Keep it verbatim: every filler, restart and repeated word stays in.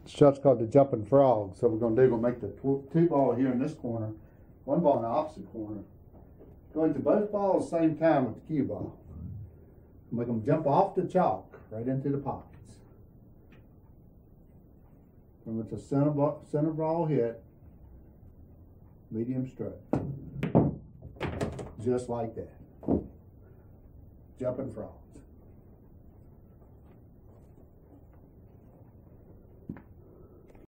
shot's called the jumping frog. So we're gonna do, gonna make the tw two ball here in this corner, one ball in the opposite corner. Go into both balls at the same time with the cue ball. Make them jump off the chalk right into the pockets. From it's a center ball, center ball hit, medium stroke, just like that. Jumping frogs.